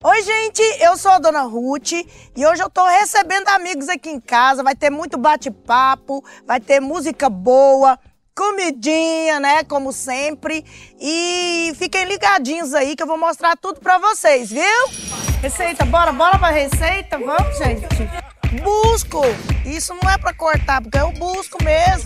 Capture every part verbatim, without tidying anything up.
Oi, gente, eu sou a Dona Ruth e hoje eu tô recebendo amigos aqui em casa. Vai ter muito bate-papo, vai ter música boa, comidinha, né, como sempre. E fiquem ligadinhos aí que eu vou mostrar tudo pra vocês, viu? Receita, bora, bora pra receita? Vamos, gente? Busco! Isso não é pra cortar, porque eu busco mesmo.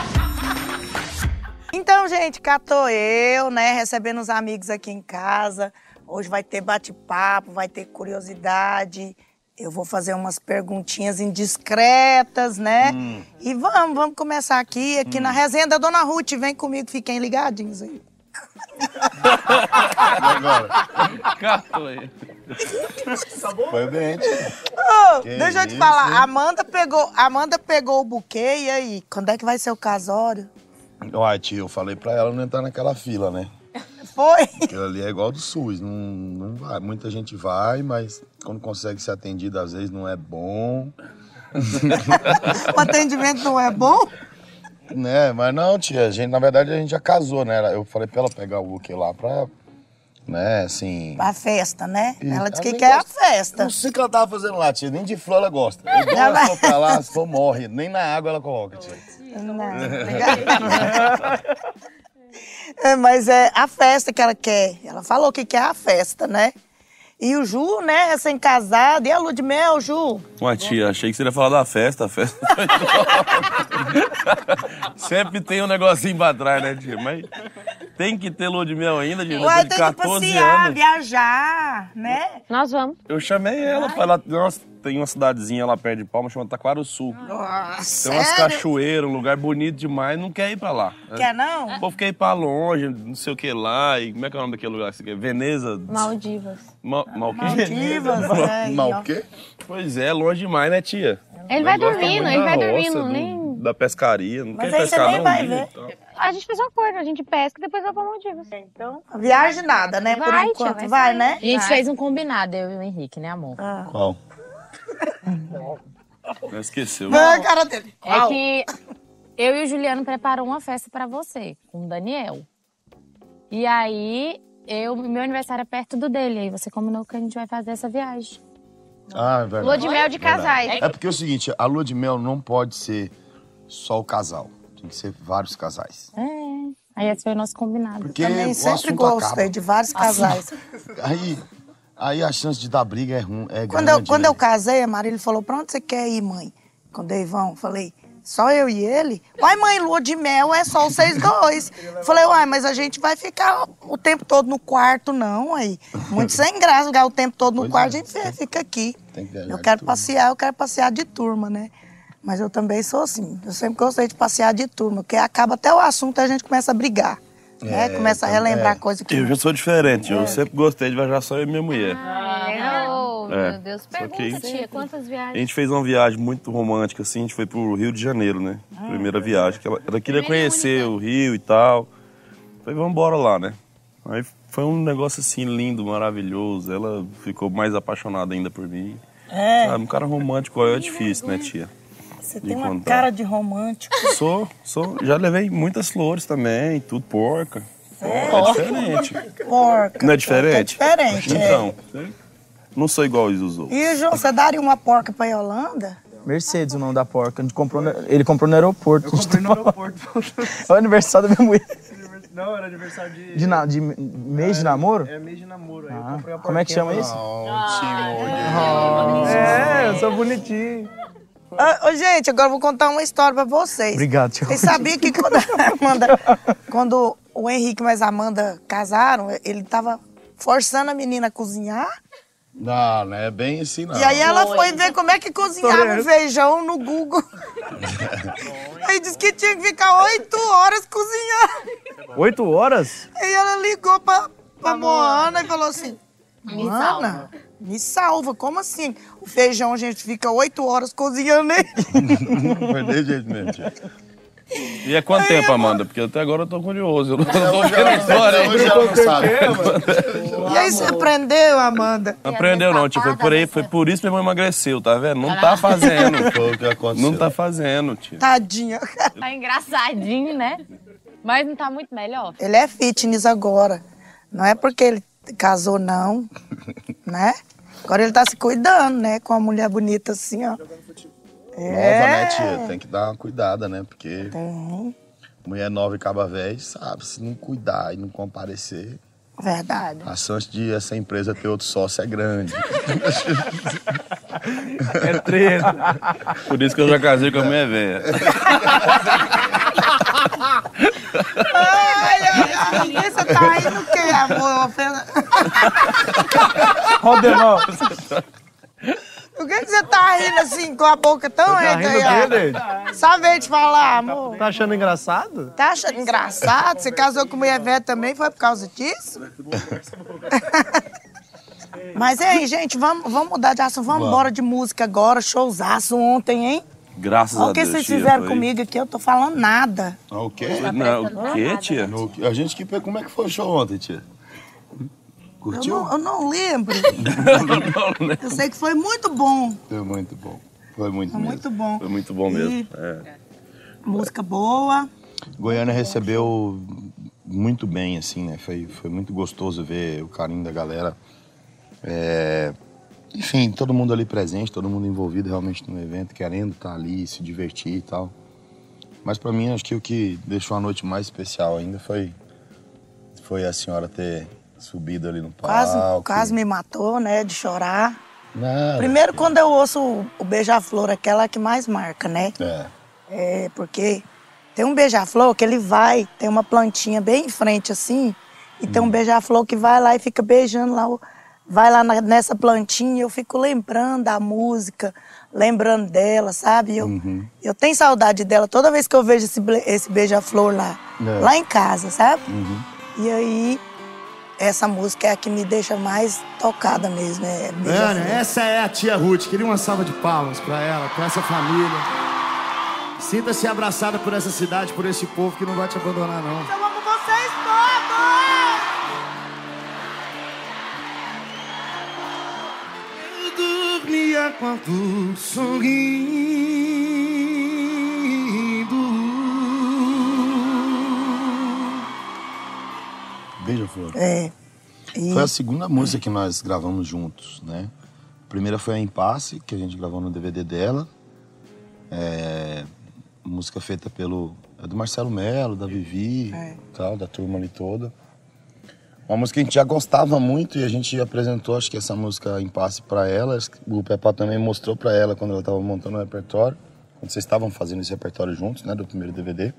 Então, gente, cá tô eu, né, recebendo os amigos aqui em casa. Hoje vai ter bate-papo, vai ter curiosidade. Eu vou fazer umas perguntinhas indiscretas, né? Hum. E vamos, vamos começar aqui, aqui hum. na resenha da Dona Ruth. Vem comigo, fiquem ligadinhos aí. Agora. Catou aí. Foi bem. Oh, deixa eu te isso, falar, hein? Amanda pegou, Amanda pegou o buquê, e aí? Quando é que vai ser o casório? Uai, tio, eu falei pra ela não entrar naquela fila, né? Foi? Aquilo ali é igual do SUS, não, não vai. Muita gente vai, mas quando consegue ser atendido, às vezes não é bom. O atendimento não é bom? Né, mas não, tia, a gente, na verdade a gente já casou, né? Eu falei pra ela pegar o buquê lá pra, né, assim... Pra festa, né? E ela disse ela que quer gosta. a festa. Não sei o que ela tava fazendo lá, tia, nem de flor ela gosta. Eu dou ela flor pra lá, se for morre, nem na água ela coloca, tia. Não, É, mas é a festa que ela quer. Ela falou que quer a festa, né? E o Ju, né, recém-casado. E a lua de mel, Ju? Ué, tia, achei que você ia falar da festa. A festa sempre tem um negocinho pra trás, né, tia? Mas tem que ter lua de mel ainda, tia. Ué, de tem quatorze que passear, anos. viajar, né? Nós vamos. Eu chamei ela pra ela... Nossa, tem uma cidadezinha lá perto de Palma, chama Taquaruçu. Nossa, tem umas sério? cachoeiras, um lugar bonito demais, não quer ir pra lá. Quer não? O povo quer ir pra longe, não sei o que lá. E como é que é o nome daquele lugar que você quer? Veneza? Maldivas. Ma Mal o quê? Maldivas, é. Mal o quê? Pois é, longe demais, né, tia? Ele vai Gosta dormindo, muito ele da vai roça, dormindo, do- nem... Da pescaria, não Mas quer aí você pescar nem não, vai milho ver. e tal. A gente fez um acordo, a gente pesca e depois vai pra Maldivas. Então, viagem nada, né? Por Vai, tia, enquanto, vai vai, sair. né? A gente fez um combinado, eu e o Henrique, né, amor? Ah. Qual? Não esqueceu. Ah, a cara dele. É que eu e o Juliano preparou uma festa pra você, com o Daniel. E aí, eu, meu aniversário é perto do dele, aí você combinou que a gente vai fazer essa viagem. Ah, é verdade. Lua de mel de casais. É porque é o seguinte, a lua de mel não pode ser só o casal. Tem que ser vários casais. É, aí esse foi o nosso combinado. Porque Também o sempre assunto gostei acaba. de vários casais. Aí, aí a chance de dar briga é, rum, é Quando, grande, eu, quando né? eu casei, a Marília falou, pra onde você quer ir, mãe? Quando eu Ivão, falei, só eu e ele? Uai, mãe, lua de mel é só vocês dois. Falei, uai, mas a gente vai ficar o tempo todo no quarto, não, aí. Muito sem graça ficar o tempo todo no Pois quarto, é. a gente fica aqui. Tem que viajar Eu de quero turma. passear, eu quero passear de turma, né? Mas eu também sou assim, eu sempre gostei de passear de turma, porque acaba até o assunto e a gente começa a brigar. Né? É, Começa a também, relembrar é. coisa que... Eu já sou diferente, eu sempre gostei de viajar só eu e minha mulher. Oh, É, meu Deus. só Pergunta, que- tia, quantas A viagens? gente fez uma viagem muito romântica, assim, a gente foi pro Rio de Janeiro, né? Primeira viagem, que ela, ela queria conhecer o Rio e tal. Falei, vamos embora lá, né? Aí foi um negócio assim lindo, maravilhoso. Ela ficou mais apaixonada ainda por mim. É, Sabe, um cara romântico é difícil, né, tia? você de tem uma contar. cara de romântico. Sou, sou. Já levei muitas flores também, tudo porca. É diferente. Porca. Não é diferente? É diferente, é. Então, não sou igual os outros. E, João, você daria uma porca pra Yolanda? Mercedes, o nome da porca. A gente comprou no- ele comprou no aeroporto. Eu comprei no aeroporto. É o aniversário da minha mulher. Não, era aniversário de... De, na, de mês de namoro? É mês de namoro. Aí eu Ah, comprei a como é que chama isso? Não, É, eu sou bonitinho. Ô, ô, gente, agora eu vou contar uma história pra vocês. Obrigado, tio. Vocês sabiam que quando a Amanda, quando o Henrique e a Amanda casaram, ele tava forçando a menina a cozinhar. não, não é bem assim, não. E aí ela foi ver como é que cozinhava um feijão no Google. Aí disse que tinha que ficar oito horas cozinhando. Oito horas? Aí ela ligou pra, pra Moana e falou assim, Moana, me salva, como assim? O feijão a gente fica oito horas cozinhando ele. Foi desse jeito mesmo, tia. E é quanto tempo, Amanda? Porque até agora eu tô curioso. Eu não tô Hoje vendo a ela, história hoje ainda. ela não sabe. E aí você aprendeu, Amanda? Não aprendeu não, tipo, foi por, aí, foi por isso que minha mãe emagreceu, tá vendo? Não tá fazendo. Foi o que aconteceu. Não tá fazendo, tia. Tadinha. Tá engraçadinho, né? Mas não tá muito melhor. Ele é fitness agora. Não é porque ele casou não, né? Agora ele tá se cuidando, né? Com uma mulher bonita assim, ó. É. Nova, né, tia? Tem que dar uma cuidada, né? Porque Tem. mulher nova e caba velho, sabe? Se não cuidar e não comparecer, Verdade. a chance de essa empresa ter outro sócio é grande. É treta. Por isso que eu já casei com a mulher velha. Ai, ai, ai, você tá rindo o quê, amor? Ofenda- Rodenal. Por que, que você tá rindo assim, com a boca tão Tá reta rindo aí, ó? dele? Só veio te falar, amor. Tá achando engraçado? Tá achando engraçado? Você casou com mulher velha também? Foi por causa disso? Mas, hein, gente, vamos, vamos mudar de assunto. Vamos embora de música agora. Showzaço ontem, hein? Graças Olha a o que Deus, vocês tia, fizeram foi- comigo aqui, eu tô falando nada. Ah, o quê? Não, o quê, tia? No- A gente que... Como é que foi o show ontem, tia? Eu Curtiu? não, eu não lembro. Eu sei que foi muito bom. Foi muito bom. Foi muito Foi mesmo. muito bom. Foi muito bom mesmo. E É. música boa. Goiânia recebeu muito bem, assim, né? Foi, foi muito gostoso ver o carinho da galera. É, Enfim, todo mundo ali presente, todo mundo envolvido realmente no evento, querendo estar ali, se divertir e tal. Mas pra mim, acho que o que deixou a noite mais especial ainda foi, foi a senhora ter subido ali no palco. Quase, quase me matou, né, de chorar. Nada. Primeiro, quando eu ouço o, o beija-flor, aquela que mais marca, né? É. É, porque tem um beija-flor que ele vai, tem uma plantinha bem em frente assim, e tem um beija-flor que vai lá e fica beijando lá, o- vai lá na- nessa plantinha, e eu fico lembrando da música, lembrando dela, sabe? Eu, eu tenho saudade dela toda vez que eu vejo esse, ble- esse beija-flor lá, É. lá em casa, sabe? E aí, essa música é a que me deixa mais tocada mesmo, é Ana, beija-flor. essa é a tia Ruth. Queria uma salva de palmas pra ela, pra essa família. Sinta-se abraçada por essa cidade, por esse povo que não vai te abandonar, não. Eu amo vocês todos! Eu dormia com a luz sorrindo. Beija-flor. É. E Foi a segunda música que nós gravamos juntos, né? A primeira foi a Impasse, que a gente gravou no D V D dela. É... Música feita pelo... É do Marcelo Melo, da Vivi, É. tal, da turma ali toda. Uma música que a gente já gostava muito e a gente apresentou, acho que essa música Impasse pra ela. O Pepá também mostrou pra ela quando ela tava montando o repertório. Quando vocês estavam fazendo esse repertório juntos, né? Do primeiro D V D.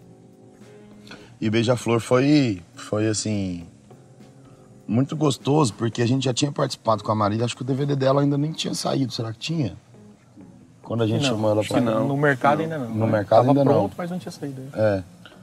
E Beija-Flor foi, foi assim... muito gostoso, porque a gente já tinha participado com a Marília, acho que o D V D dela ainda nem tinha saído, será que tinha? Quando a gente Não, chamou ela acho pra... que não. No mercado ainda não. No mercado Tava ainda não. pronto, mas não tinha saído. É.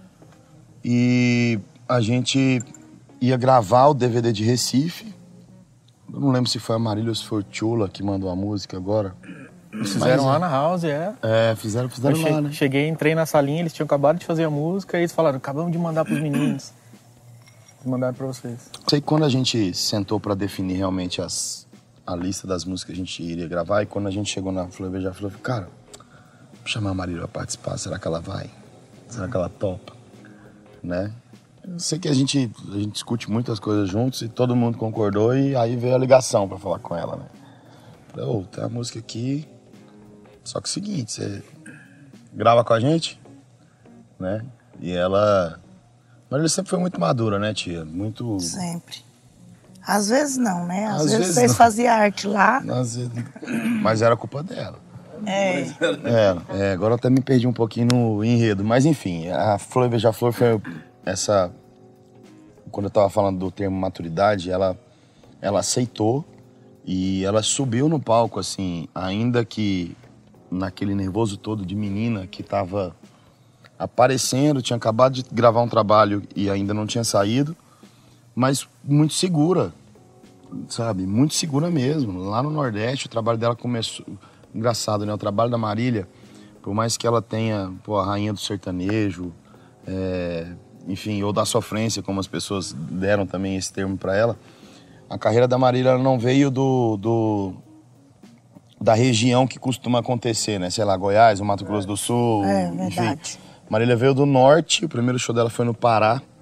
E a gente ia gravar o D V D de Recife. Eu não lembro se foi a Marília ou se foi o Chula que mandou a música agora. Eles fizeram Mas, lá na house, é. É, fizeram, fizeram Eu lá, che- né? Cheguei, entrei na salinha, eles tinham acabado de fazer a música e eles falaram, acabamos de mandar pros meninos. Eles mandaram pra vocês. Sei que quando a gente sentou pra definir realmente as, a lista das músicas que a gente iria gravar, e quando a gente chegou na Flor Beija Flor, eu falei, cara, vou chamar a Marília pra participar, será que ela vai? Será que ela topa? Né? Eu sei que a gente, a gente discute muitas coisas juntos e todo mundo concordou, e aí veio a ligação pra falar com ela, né? Falei, ô, tem a música aqui, só que é o seguinte, você grava com a gente, né? E ela... Marília sempre foi muito madura, né, tia? Muito... sempre. Às vezes não, né? Às, Às vezes, vezes vocês não. faziam arte lá. Às vezes- Mas era culpa dela. É. É, é, agora eu até me perdi um pouquinho no enredo. Mas enfim, a Flor Beija-Flor foi essa... Quando eu tava falando do termo maturidade, ela, ela aceitou e ela subiu no palco, assim, ainda que naquele nervoso todo de menina que tava aparecendo, tinha acabado de gravar um trabalho e ainda não tinha saído, mas muito segura, sabe? Muito segura mesmo. Lá no Nordeste, o trabalho dela começou... Engraçado, né? O trabalho da Marília, por mais que ela tenha, pô, a rainha do sertanejo, é, enfim, ou da sofrência, como as pessoas deram também esse termo pra ela, a carreira da Marília ela não veio do, do da região que costuma acontecer, né? Sei lá, Goiás, o Mato Grosso do Sul, É, enfim. verdade. Marília veio do Norte, o primeiro show dela foi no Pará,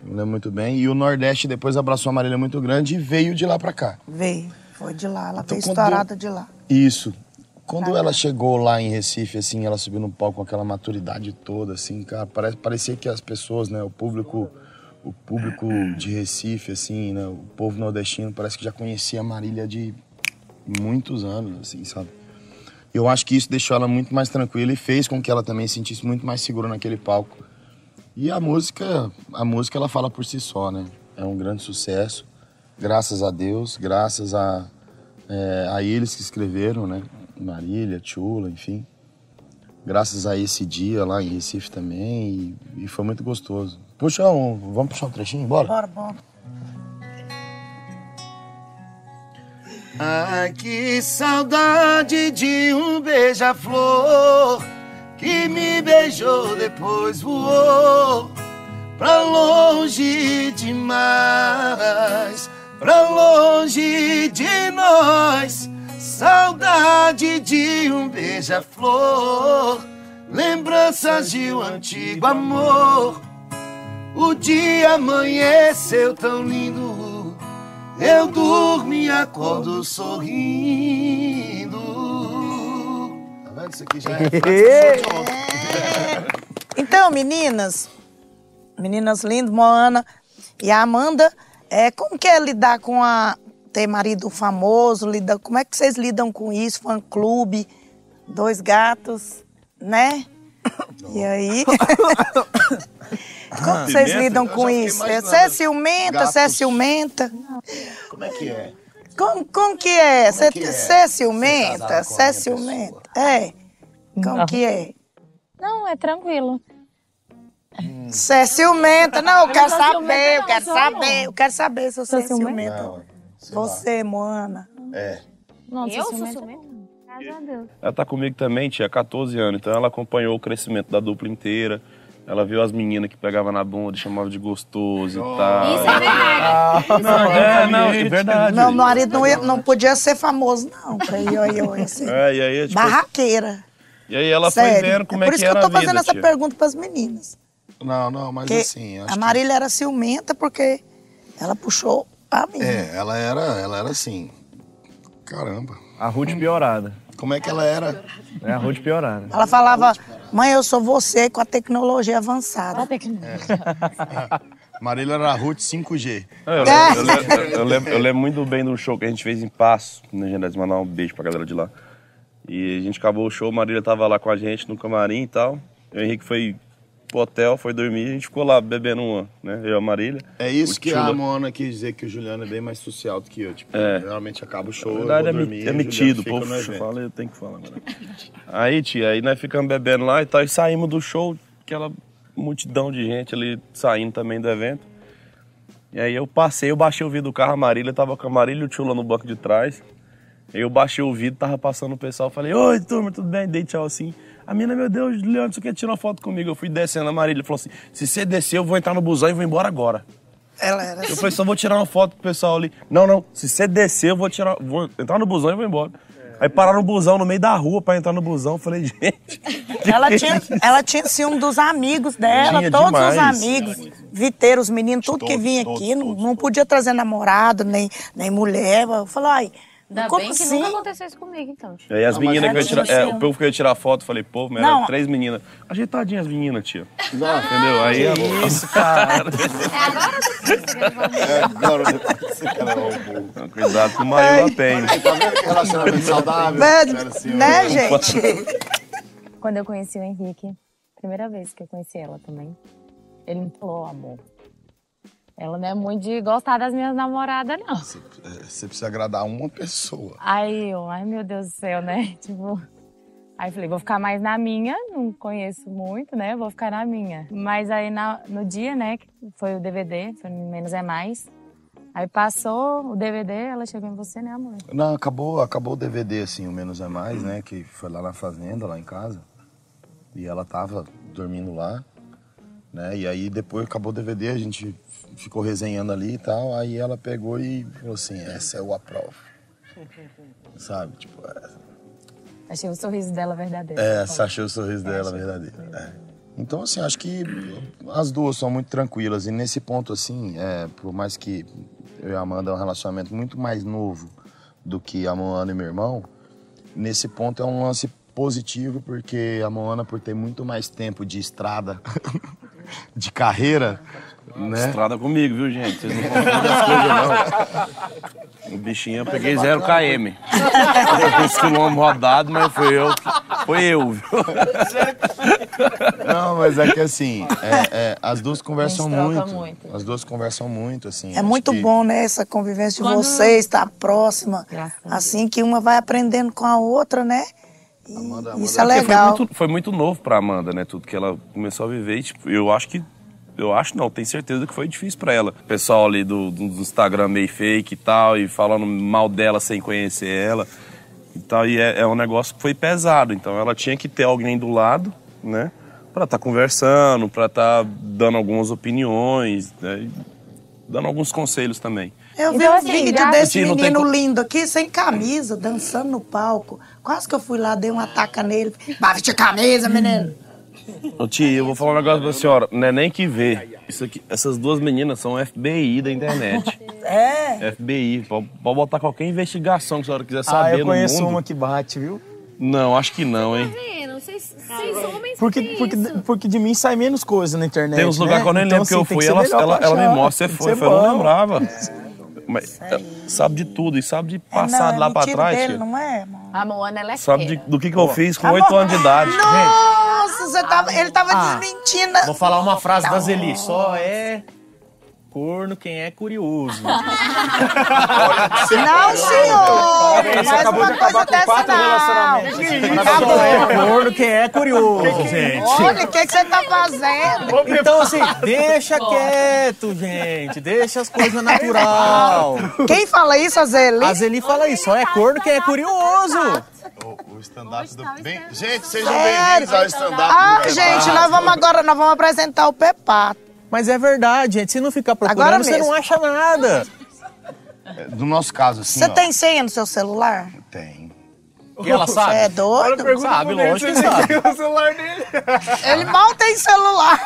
Eu lembro muito bem. E o Nordeste depois abraçou a Marília muito grande e veio de lá pra cá. Veio, foi de lá, ela Então, veio quando- estourada de lá. Isso. Quando ela chegou lá em Recife, assim, ela subiu no palco com aquela maturidade toda, assim, cara, parece, parecia que as pessoas, né, o público, o público de Recife, assim, né, o povo nordestino, parece que já conhecia a Marília de muitos anos, assim, sabe? Eu acho que isso deixou ela muito mais tranquila e fez com que ela também se sentisse muito mais segura naquele palco. E a música, a música ela fala por si só, né? É um grande sucesso, graças a Deus, graças a, é, a eles que escreveram, né? Marília, Tchula, enfim. Graças a esse dia lá em Recife também e, e foi muito gostoso. Puxa um, vamos puxar um trechinho, bora? Bora, bora. Ai, que saudade de um beija-flor que me beijou, depois voou pra longe demais, pra longe de nós. Saudade de um beija-flor, lembranças de um antigo amor. O dia amanheceu tão lindo, eu durmo e acordo sorrindo. Tá vendo? Isso aqui já é... Então, meninas, meninas lindas, Moana e a Amanda, é, como que é lidar com a... ter marido famoso, lida, como é que vocês lidam com isso? Fã-clube, dois gatos, né? E aí? Como que vocês lidam com isso? Você é ciumenta? Você é ciumenta? Como é que é? Como, como que é? Você que é? é ciumenta? Você é ciumenta? É. Como Não. que é? Não, é tranquilo. Você é ciumenta? Não, eu quero sou saber, ciumenta, eu não, quero sou saber. não. Eu quero saber se você Sou é ciumenta? ciumenta. Não, sei lá. Você, Moana. É. Não, Eu sou ciumenta, ciumenta? não. Graças a Deus. Ela tá comigo também, tinha catorze anos, então ela acompanhou o crescimento da dupla inteira. Ela viu as meninas que pegavam na bunda e chamavam de gostoso e tal. Isso é verdade. Não, é, não, é verdade. Meu marido não, ia- não podia ser famoso, não. Porque eu, eu ia ser É, e aí, tipo, barraqueira. e aí ela Sério. foi vendo como é é, por que isso que era eu tô a vida, fazendo essa tia. pergunta pras meninas. Não, não, mas Porque assim, acho a Marília era ciumenta porque ela puxou a que... minha. É, ela era, ela era assim... Caramba. A Ruth piorada. Como é que ela era? É a Ruth piorada. Ela falava, mãe, eu sou você com a tecnologia avançada. Marília era a Ruth cinco G. Eu, eu, lembro- eu, lembro, eu, lembro, eu lembro muito bem do show que a gente fez em Passo, na Genésio, mandar um beijo pra galera de lá. E a gente acabou o show, a Marília tava lá com a gente no camarim e tal. O Henrique foi pro hotel, foi dormir, a gente ficou lá bebendo uma, né? Eu e a Marília. É isso O que Tchula- a Mona quis dizer, que o Juliano é bem mais social do que eu. Tipo, É. realmente acaba o show, Na eu verdade, vou é, mi- dormir, é o metido, o Juliano povo fica no evento. fala, eu tenho que falar agora. Aí, tia, aí nós ficamos bebendo lá e tal, e saímos do show, aquela multidão de gente ali saindo também do evento. E aí eu passei, eu baixei o vidro do carro, a Marília tava com a Marília e o Tchula no banco de trás. Aí eu baixei o vidro, tava passando o pessoal, falei, oi, turma, tudo bem? Dei tchau assim. A mina, meu Deus, Leandro, você quer tirar uma foto comigo? Eu fui descendo, a Marília falou assim, se você descer, eu vou entrar no busão e vou embora agora. Ela era Eu falei, só vou tirar uma foto pro pessoal ali. Não, não, se você descer, eu vou tirar, vou entrar no busão e vou embora. Aí pararam no busão, no meio da rua, pra entrar no busão. Eu falei, gente... Ela tinha, ela tinha ciúme dos amigos dela, Tinha todos demais. os amigos, viteiros, os meninos, tudo que Todos, vinha todos, aqui, não, todos, não podia trazer namorado, nem, nem mulher. Eu falei, ai, Ainda como bem que assim? nunca aconteceu isso comigo, então. Aí as Não, mas meninas que eu ia ela tirar, tinha é, ciúme. o povo que eu ia tirar foto, eu falei, pô, mas Não. eram três meninas. Ajeitadinhas as meninas, tia. Não, Entendeu? Aí a Isso, cara. é, agora você quer levar o burro. Cuidado com o Maio Penha. Tá vendo que relacionamento saudável? Né, Era assim, né, ó. gente? Quando eu conheci o Henrique, primeira vez que eu conheci ela também, ele me falou, amor, ela não é muito de gostar das minhas namoradas, não. Você, é, você precisa agradar uma pessoa. Aí eu, ai meu Deus do céu, né? Tipo, aí eu falei, vou ficar mais na minha, não conheço muito, né? Vou ficar na minha. Mas aí na, no dia, né, que foi o D V D, foi Menos é Mais. Aí passou o D V D, ela chegou em você, né, amor? Não, acabou, acabou o D V D, assim, o Menos é Mais, né? Que foi lá na fazenda, lá em casa. E ela tava dormindo lá, né? E aí depois acabou o D V D, a gente ficou resenhando ali e tal. Aí ela pegou e falou assim, essa é o aprovo. Sabe, tipo... É, Achei o sorriso dela verdadeiro. é, você achou o sorriso dela verdadeiro. É. Então, assim, acho que as duas são muito tranquilas. E nesse ponto, assim, é, por mais que eu e a Amanda é um relacionamento muito mais novo do que a Moana e meu irmão, nesse ponto é um lance positivo, porque a Moana, por ter muito mais tempo de estrada, de carreira, né? Estrada comigo, viu, gente? Vocês não confundem as coisas, não. O bichinho eu peguei zero quilômetros. Esse quilômetro rodado, mas foi eu. Foi eu, viu? Não, mas é que assim, é, é, as duas conversam muito, muito. As duas conversam muito, assim. É muito que... bom, né, essa convivência de Quando... vocês, estar próxima. Graças Assim que uma vai aprendendo com a outra, né? E Amanda, Amanda, isso é Porque legal. Foi muito, foi muito novo pra Amanda, né? Tudo que ela começou a viver. E, tipo, eu acho que. Eu acho não, tenho certeza que foi difícil pra ela. O pessoal ali do, do Instagram meio fake e tal, e falando mal dela sem conhecer ela. E tal, e é, é um negócio que foi pesado. Então ela tinha que ter alguém do lado, né? Pra estar tá conversando, pra estar tá dando algumas opiniões, né? E dando alguns conselhos também. Eu vi Então, um assim, vídeo já- desse Não tem menino co- lindo aqui, sem camisa, dançando no palco. Quase que eu fui lá, dei uma taca nele. Vai vestir camisa, menino. Ô tia, eu vou falar um negócio pra senhora, não é nem que vê. Isso aqui, essas duas meninas são F B I da internet. É. F B I, pode, pode botar qualquer investigação que a senhora quiser Ah, saber eu no conheço mundo. uma que bate, viu? Não, acho que não, hein. Vendo? Vocês vocês homens Porque, têm porque, isso. porque de mim sai menos coisa na internet. Tem uns lugares né? que eu nem Então, lembro que assim, eu tem fui, ser ela, melhor ela, pra ela me achar. mostra, você Tem que foi, ser foi, eu não bom. lembrava. Mas ela sabe de tudo, e sabe de passar de lá é pra mentira trás, dele, tia. não é, mano? A Moana, ela é Sabe de- feia. do que, que eu fiz com oito anos de idade. Nossa, você tava, ele tava Ah, desmentindo. Vou falar uma frase da Zeli. Só é corno quem é curioso. Não, senhor! Ele Faz acabou uma de coisa acabar com dessa, quatro não. relacionamentos. Só é corno quem é curioso, gente. Olha, o que, que você tá fazendo? Então, assim, deixa quieto, gente. Deixa as coisas natural. Quem fala isso, Azeli? A Zeli fala isso. Só é corno quem é curioso. O, o stand-up do... Bem... Gente, sejam Sério? bem-vindos ao stand-up Ah, do gente, Pepato. nós vamos agora, nós vamos apresentar o Pepato. Mas é verdade, gente. Se não ficar Agora procurando, você mesmo. não acha nada. No nosso caso, assim, Você ó, tem senha no seu celular? Tem. E ela Você sabe? é doido? Sabe, lógico que sabe. o celular dele. Ele mal tem celular.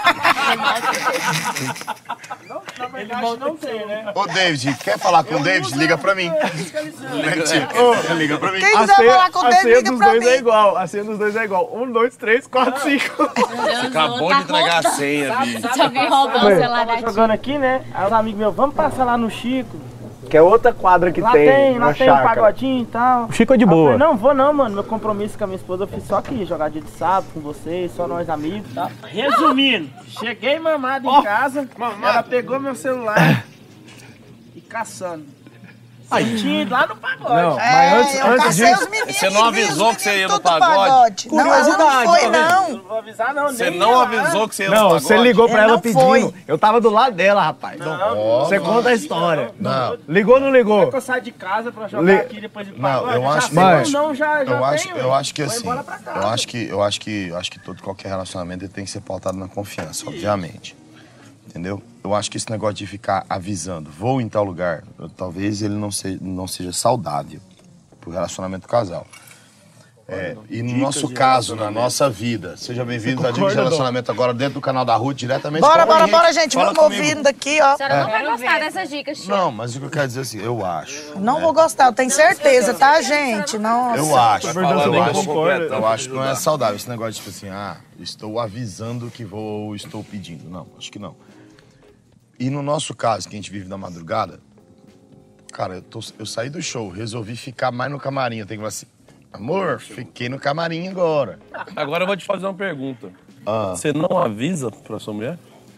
Na verdade, não tem, né? Ô, David, quer falar com o David? Liga pra mim. Liga pra mim. Quem quiser falar com o a David, senha liga dos pra dois é mim. igual. A senha dos dois é igual. Um, dois, três, quatro, cinco. Acabou de entregar a senha, bicho. Deixa eu ver roubando o celular da Tava tia. jogando aqui, né? Aí os amigos meus, vamos passar lá no Chico. Que é outra quadra que Lá tem, tem, uma lá tem um chácara. pagodinho e tal. O Chico é de Aí eu boa. falei, não, vou não, mano. Meu compromisso com a minha esposa eu fiz só aqui, jogar dia de sábado com vocês, só nós amigos, tá? Resumindo, cheguei mamado em casa, ela pegou meu celular e caçando. Aí. Tinha ido lá no pagode. Não, É, mas antes, eu antes cacei disso... os meninos. Você não e vi os avisou que você ia no meninos tudo pagode? Não, ela Curiosidade, não foi, tá vendo? não. Não vou avisar não, Você nem não ia lá. avisou que você ia no Não, pagode? você ligou pra Ele ela não pedindo. foi. Eu tava do lado dela, rapaz. Não, Você conta a história. Não, Ligou ou não ligou? que eu saio de casa pra jogar Le- aqui depois de Não, pagode. eu já acho- sei, Mas- não, já, já eu acho, tenho, eu acho que vou assim, embora pra casa. eu acho que, eu acho que, eu acho que todo qualquer relacionamento ele tem que ser pautado na confiança, obviamente. Entendeu? Eu acho que esse negócio de ficar avisando, vou em tal lugar, eu- talvez ele não, se, não seja saudável pro relacionamento do casal. É, e no nosso caso, na nossa vida, seja bem-vindo à Dica de Relacionamento agora dentro do canal da Ruth, diretamente Bora, com a bora, Henrique. bora, gente. Fala Vamos comigo. ouvindo daqui, ó. A senhora não vai gostar dessas dicas, tia. Não, mas o que eu quero dizer é assim, eu acho. Não né? vou gostar, eu tenho certeza, tá, gente? Nossa. Eu acho, falando eu em acho, completo, eu acho que não é saudável esse negócio, tipo assim, ah, estou avisando que vou, ou estou pedindo. Não, acho que não. E no nosso caso, que a gente vive na madrugada, cara, eu, tô, eu saí do show, resolvi ficar mais no camarim. Eu tenho que falar assim, amor, fiquei no camarim agora. Agora eu vou te fazer uma pergunta. Ah. Você não avisa pra sua mulher?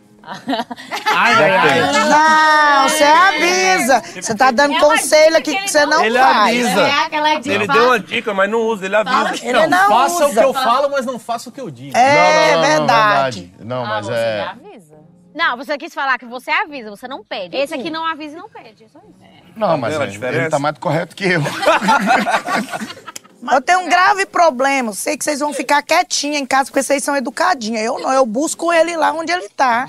Não, você avisa. Você tá dando conselho aqui que você não Ele faz. avisa. É aquela dica. Ele deu uma dica, mas não usa, ele avisa. Ele não Faça o usa. que eu falo, mas não faça o que eu digo. É Não, não, não, verdade. Não, Ah, mas você é... já avisa. Não, você quis falar que você avisa, você não pede. Esse aqui não avisa e não pede, é só isso. Não, mas vendo a é, diferença? ele tá mais correto que eu. Eu tenho um grave problema. Sei que vocês vão ficar quietinhos em casa porque vocês são educadinhas. Eu não, eu busco ele lá onde ele tá.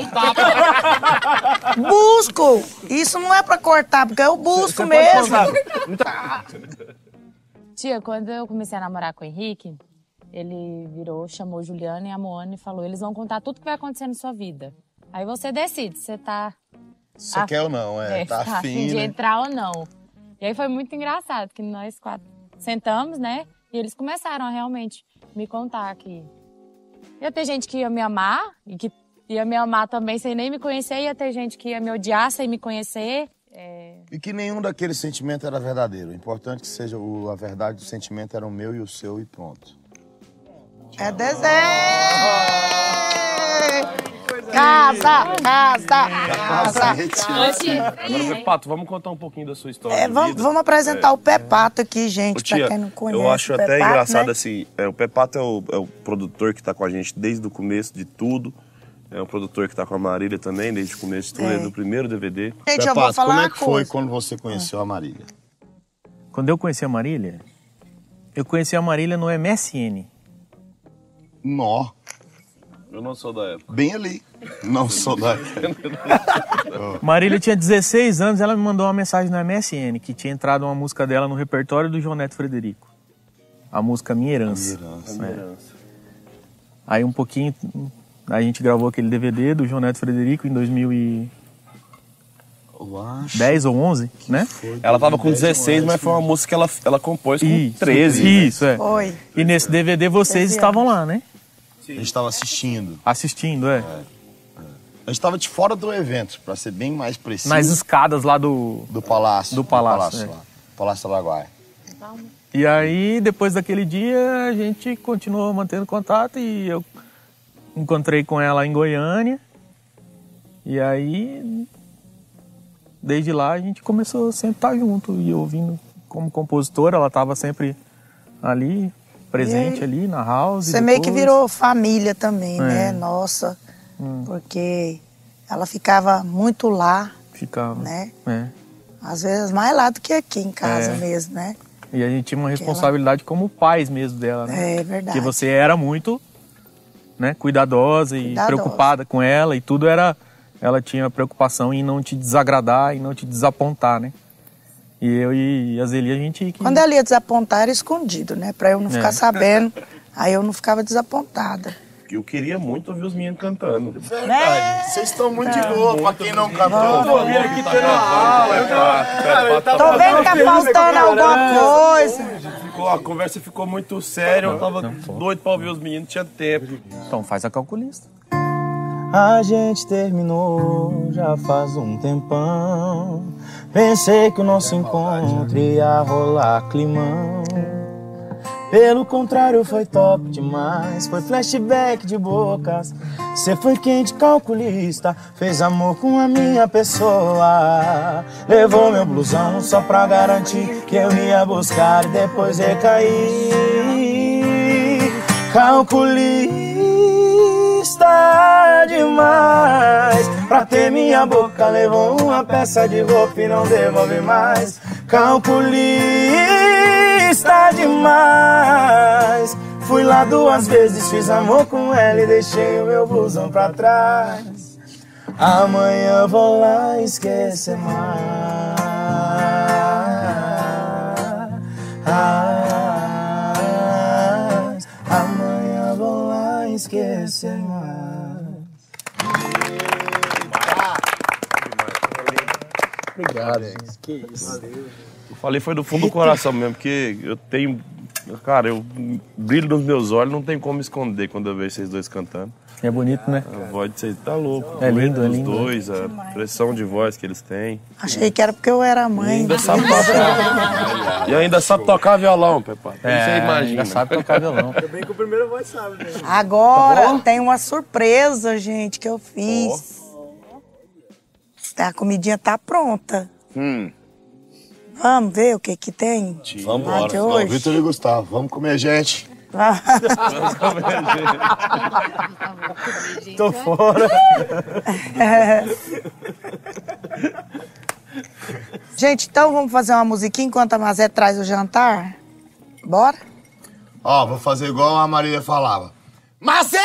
Busco! Isso não é pra cortar, porque eu busco mesmo. Tia, quando eu comecei a namorar com o Henrique, ele virou, chamou Juliana e a Moana e falou, eles vão contar tudo que vai acontecer na sua vida. Aí você decide se você tá... Você a... quer ou não, é, é tá, tá afim, de né? entrar ou não. E aí foi muito engraçado, que nós quatro sentamos, né? E eles começaram a realmente me contar que ia ter gente que ia me amar e que ia me amar também sem nem me conhecer, ia ter gente que ia me odiar sem me conhecer. É... E que nenhum daqueles sentimentos era verdadeiro. O importante que seja o, a verdade do sentimento era o meu e o seu e pronto. É desenho! Casa, casa, casa. Agora, Pepato, vamos contar um pouquinho da sua história. É, vamos, vamos apresentar é. o Pepato aqui, gente, Ô, tia, pra quem não conhece. Eu acho o até Pepato, engraçado né? assim, é, o Pepato é o, é o produtor que tá com a gente desde o começo de tudo. É um produtor que tá com a Marília também, desde o começo de tudo, é. é do primeiro D V D. Gente, Pepato, eu vou falar como é que foi coisa. quando você conheceu a Marília? Quando eu conheci a Marília, eu conheci a Marília no M S N. Nó. Eu não sou da época. Bem ali. Não sou da época. Marília tinha dezesseis anos, ela me mandou uma mensagem no M S N, que tinha entrado uma música dela no repertório do João Neto Frederico. A música Minha Herança. Minha Herança. Minha Herança. Aí um pouquinho, a gente gravou aquele D V D do João Neto Frederico em dois mil e dez ou onze, né? Ela tava com dezesseis, mas foi uma música que ela, ela compôs com isso, treze. Isso, é. Foi. E nesse D V D vocês estavam lá, né? A gente estava assistindo. Assistindo, é. é, é. A gente estava de fora do evento, para ser bem mais preciso. Nas escadas lá do... Do palácio. Do palácio, do palácio, é. lá. Palácio Araguaia. E aí, depois daquele dia, a gente continuou mantendo contato e eu encontrei com ela em Goiânia. E aí, desde lá, a gente começou sempre a estar junto e ouvindo como compositora. Ela estava sempre ali, presente ali na house. Você meio que virou família também, É. né? Nossa, Hum. porque ela ficava muito lá, Ficava. né? É. Às vezes mais lá do que aqui em casa É. mesmo, né? E a gente tinha uma responsabilidade como pais mesmo dela, né? É verdade. Porque você era muito, né, cuidadosa e Cuidadosa. preocupada com ela e tudo era... Ela tinha preocupação em não te desagradar e não te desapontar, né? E eu e a Zeli, a gente... Que... Quando ela ia desapontar, era escondido, né? Pra eu não ficar É. sabendo. Aí eu não ficava desapontada. Eu queria muito ouvir os meninos cantando. Verdade. Vocês estão muito de boa, pra quem não cantou. Eu tô vendo aqui tendo aula. Tô vendo que tá faltando alguma coisa. Ficou, a conversa ficou muito séria, eu tava doido pra ouvir os meninos, não tinha tempo. Então faz a calculista. A gente terminou já faz um tempão. Pensei que o nosso encontro ia rolar climão. Pelo contrário, foi top demais. Foi flashback de bocas. Cê foi quente, calculista. Fez amor com a minha pessoa. Levou meu blusão só pra garantir que eu ia buscar e depois recair. Calculista demais. Pra ter minha boca, levou uma peça de roupa e não devolve mais. Calculista demais. Fui lá duas vezes, fiz amor com ela e deixei o meu blusão pra trás. Amanhã vou lá esquecer mais. Amanhã vou lá esquecer mais. Obrigado, gente. Que isso. Valeu. Eu falei foi do fundo do coração mesmo, porque eu tenho... Cara, eu brilho nos meus olhos, não tem como esconder quando eu vejo vocês dois cantando. É bonito, né? A voz de vocês tá louco. É lindo, é Os lindo. dois, a pressão de voz que eles têm. Achei que era porque eu era mãe. E ainda sabe tocar. E ainda sabe tocar violão, Pepa. É, você imagina. ainda sabe tocar violão. Também que o primeiro voz sabe, né? Agora Tá tem uma surpresa, gente, que eu fiz. A comidinha tá pronta. Hum. Vamos ver o que que tem? Vamos lá de embora. hoje. Vitor e Gustavo, vamos comer, gente. Tô fora. Gente, então vamos fazer uma musiquinha enquanto a Mazé traz o jantar? Bora? Ó, vou fazer igual a Marília falava. Mazé!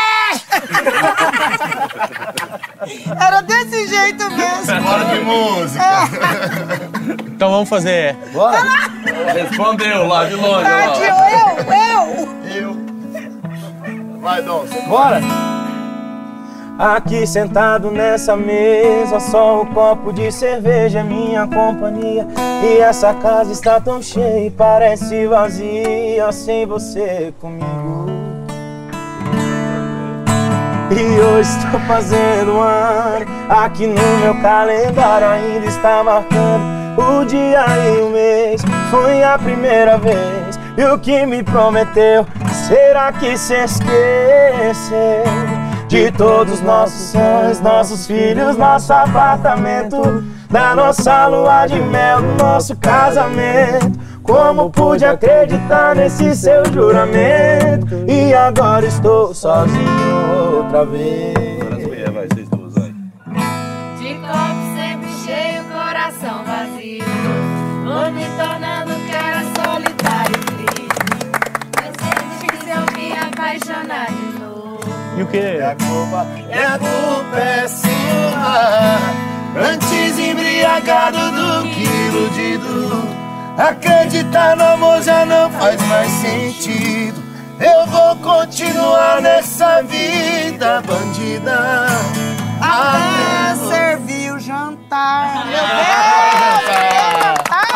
Era desse jeito mesmo. Bora de música. Então vamos fazer. Bora. Respondeu lá de longe. Tadinho, lá. eu, eu. Eu. Vai, Dom. Bora! Aqui sentado nessa mesa, só um copo de cerveja é minha companhia. E essa casa está tão cheia e parece vazia sem você comigo. E hoje estou fazendo um ano, aqui no meu calendário ainda está marcando o dia e o mês. Foi a primeira vez, e o que me prometeu, será que se esqueceu? De todos nossos sonhos, nossos filhos, nosso apartamento, da nossa lua de mel, do nosso casamento. Como pude acreditar nesse seu juramento? E agora estou sozinho outra vez. Vai, vocês duas, vai. De copo sempre cheio, coração vazio, vou me tornando um cara solitário e triste. Eu sei difícil eu me apaixonar de novo. E o que? E a culpa, e a culpa é sua. Antes embriagado do que iludido, acreditar no amor já não faz mais sentido. Eu vou continuar nessa vida bandida até servir o jantar. Meu Deus!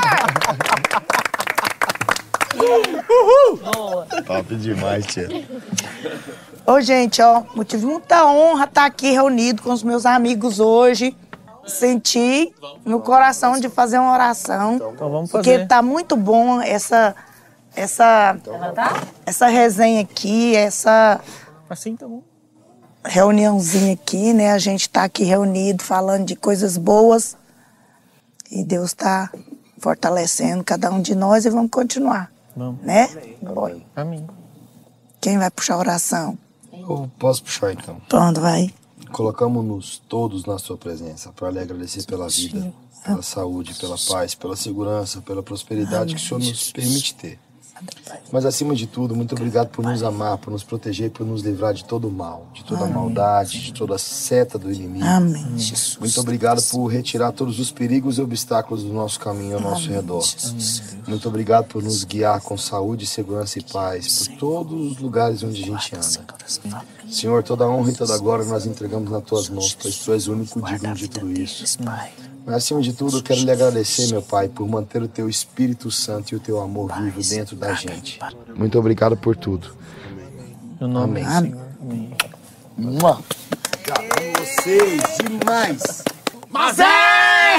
Uhul! Top demais, tia. Ô, gente, ó, eu tive muita honra estar aqui reunido com os meus amigos hoje. Senti no coração de fazer uma oração. Então vamos fazer. Porque tá muito bom essa essa essa resenha aqui, essa assim tá bom. Reuniãozinha aqui, né? A gente tá aqui reunido falando de coisas boas. E Deus tá fortalecendo cada um de nós e vamos continuar. Vamos. Né? Bom. Amém. Quem vai puxar a oração? Eu posso puxar então. Pronto, vai. Colocamos-nos todos na sua presença para lhe agradecer pela vida, pela saúde, pela paz, pela segurança, pela prosperidade que o Senhor nos permite ter. Mas acima de tudo, muito obrigado por nos amar, por nos proteger, por nos livrar de todo o mal, de toda a maldade, de toda a seta do inimigo. Amém, Jesus. Muito obrigado por retirar todos os perigos e obstáculos do nosso caminho ao nosso redor. Muito obrigado por nos guiar com saúde, segurança e paz por todos os lugares onde a gente anda. Senhor, toda a honra e toda a glória nós entregamos nas tuas mãos, pois tu és o único digno de tudo isso. Mas acima de tudo, eu quero lhe agradecer, meu Pai, por manter o teu Espírito Santo e o teu amor vivo dentro da gente. Muito obrigado por tudo. No nome do Amém. Senhor. Amém. Mua. Obrigado a vocês demais. Mas é!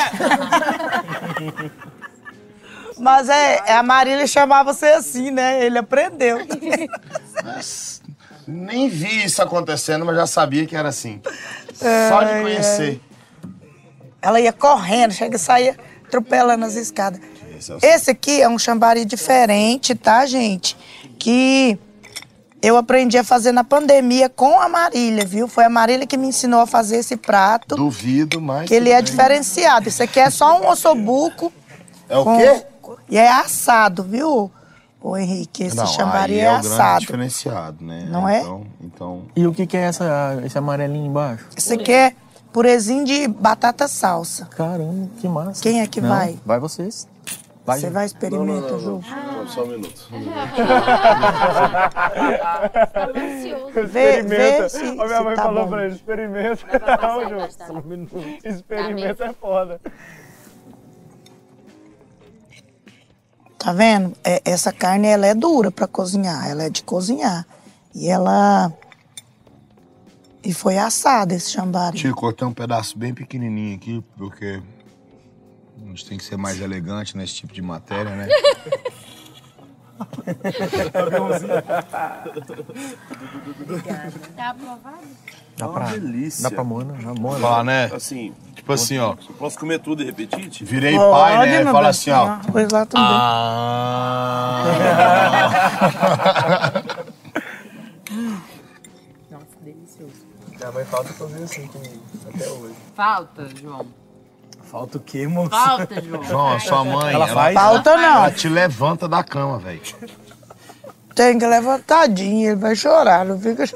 Mas é, a Marília chamava você assim, né? Ele aprendeu. Mas nem vi isso acontecendo, mas já sabia que era assim. Só de conhecer. Ela ia correndo, chega e saía atropelando as escadas. Esse aqui é um chambari diferente, tá, gente? Que eu aprendi a fazer na pandemia com a Marília, viu? Foi a Marília que me ensinou a fazer esse prato. Duvido, mas... Que ele é diferenciado. Isso aqui é só um ossobuco. É o com... quê? E é assado, viu, ô Henrique? Esse Não, chambari aí é, é o grande assado. diferenciado, né? Não é? Então, então... E o que, que é essa, esse amarelinho embaixo? Esse aqui é purezinho de batata salsa. Caramba, que massa. Quem é que Não, vai? Vai vocês. Vai, Você Ju. vai experimentar, Ju? Não, só um minuto. Vê, vê se, A minha se mãe tá falou bom. pra ele, experimenta. Não, Ju, só um minuto. Experimenta é foda. Tá vendo? É, essa carne, ela é dura pra cozinhar. Ela é de cozinhar. E ela... E foi assada esse chambari. Tio, cortei um pedaço bem pequenininho aqui, porque a gente tem que ser mais elegante nesse tipo de matéria, né? Tá aprovado? Dá pra, Uma delícia. dá pra Mona, na Mona. Fala, né? Assim, Tipo assim, ó. eu posso comer tudo e repetir? Tipo? Virei pai, né? meu Fala bem, assim, ó. Pois lá também. Ah. Nossa, delicioso. Minha mãe falta fazer assim comigo, até hoje. Falta, João. Falta o quê, moço? Falta, João. João, a sua mãe, Ela faz? Falta não. ela te levanta da cama, velho. Tem que levantadinho, ele vai chorar, não fica...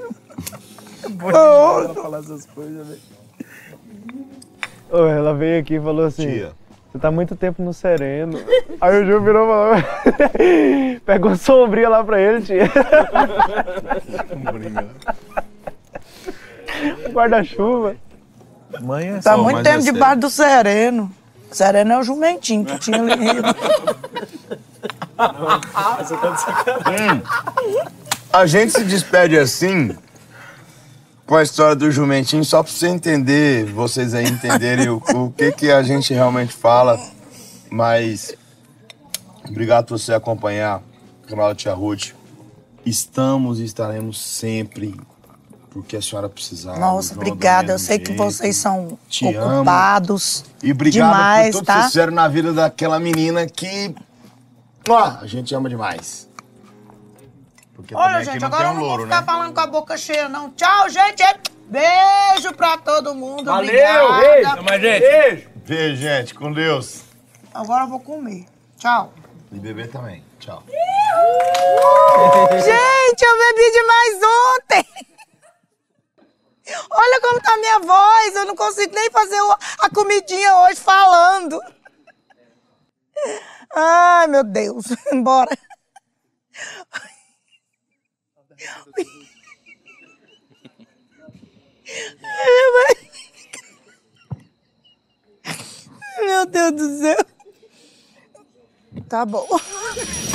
Ela falar essas coisas, velho. Ô, ela veio aqui e falou assim... Tia. Você tá muito tempo no sereno. Aí o Ju virou e falou... Pegou sombrinha lá pra ele, tia. Um guarda-chuva. Mãe é Tá só, muito mas tempo é sério. debaixo do sereno. Sereno é o jumentinho que tinha ali. Hum, a gente se despede assim, com a história do jumentinho, só pra você entender, vocês aí entenderem o, o que, que a gente realmente fala. Mas, obrigado por você acompanhar o canal da Tia Ruth. Estamos e estaremos sempre, porque a senhora precisar. Nossa, obrigada. Eu sei que vocês são Te ocupados E obrigado demais, por tudo tá? que vocês fizeram na vida daquela menina que... Ó, a gente ama demais. Porque Olha, também gente, aqui não agora tem eu um não vou louro, ficar né? falando com a boca cheia, não. Tchau, gente. Beijo pra todo mundo. Valeu, Obrigada. beijo. Tamo aí, gente. Beijo. Beijo, gente. Com Deus. Agora eu vou comer. Tchau. E beber também. Tchau. Gente, eu bebi demais ontem. Olha como tá a minha voz. Eu não consigo nem fazer o- a comidinha hoje falando. Ai, meu Deus. Bora. Meu Deus do céu. Tá bom.